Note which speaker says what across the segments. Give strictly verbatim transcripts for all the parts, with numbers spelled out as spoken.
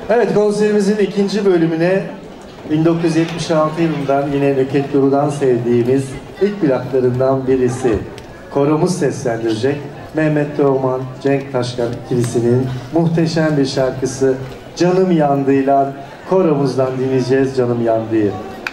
Speaker 1: Evet, konserimizin ikinci bölümüne bin dokuz yüz yetmiş altı yılından yine Nükhet Duru'dan sevdiğimiz ilk plaklarından birisi koromuz seslendirecek. Mehmet Teoman, Cenk Taşkan ikilisinin muhteşem bir şarkısı Canım Yandı'yla koromuzdan dinleyeceğiz Canım Yandı'yı.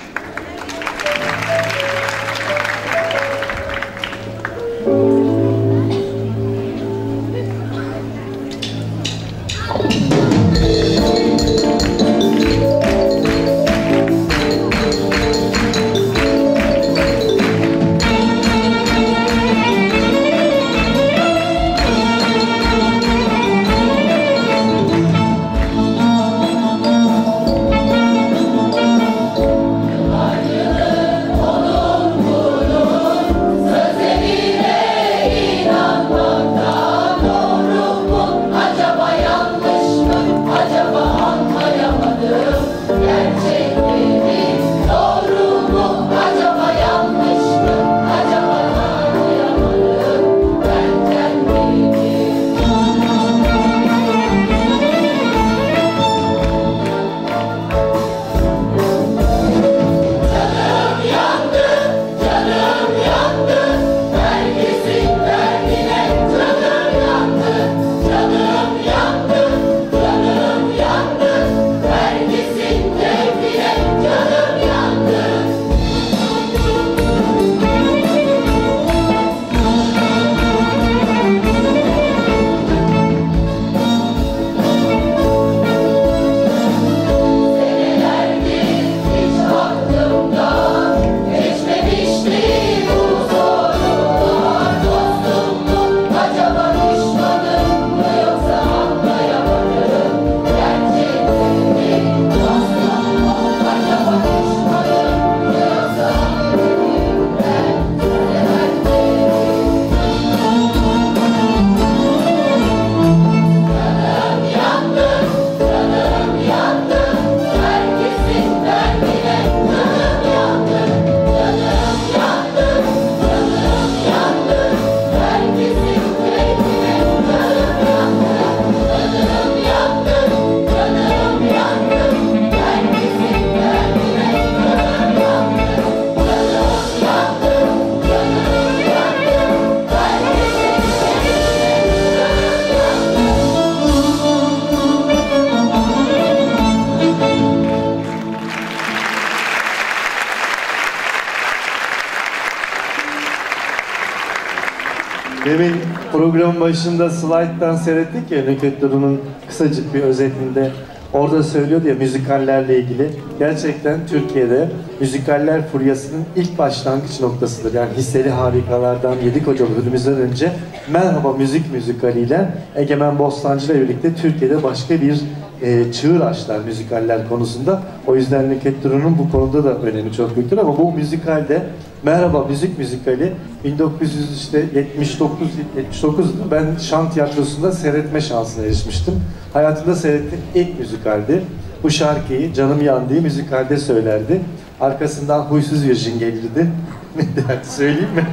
Speaker 1: Demin programın başında slayttan seyrettik ya, Nükhet Duru'nun kısacık bir özetinde orada söylüyordu ya müzikallerle ilgili. Gerçekten Türkiye'de müzikaller furyasının ilk başlangıç noktasıdır. Yani Hisseli Harikalardan, Yedi Koca bölümümüzden önce Merhaba Müzik müzikaliyle Egemen Bostancı ile birlikte Türkiye'de başka bir e, çığır açtılar müzikaller konusunda. O yüzden Nükhet Duru'nun bu konuda da önemi çok büyüktür ama bu müzikalde Merhaba Müzik müzikali bin dokuz yüz yetmiş dokuz yetmiş dokuz'da ben Şan Tiyatrosu'nda seyretme şansına erişmiştim. Hayatımda seyrettiğim ilk müzikaldi. Bu şarkıyı Canım Yandı'yı müzikalde söylerdi. Arkasından Huysuz Virjin gelirdi. Ne derdi söyleyeyim mi?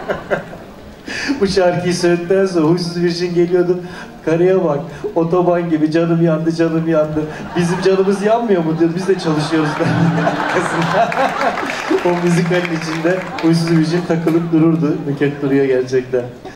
Speaker 1: Bu şarkıyı söyledikten sonra Huysuz Virjin geliyordu. Karıya bak, otoban gibi canım yandı, canım yandı. Bizim canımız yanmıyor mu diyor, biz de çalışıyoruz arkasında. O müzikalin içinde Huysuz Virjin takılıp dururdu Nükhet Duru'ya gerçekten.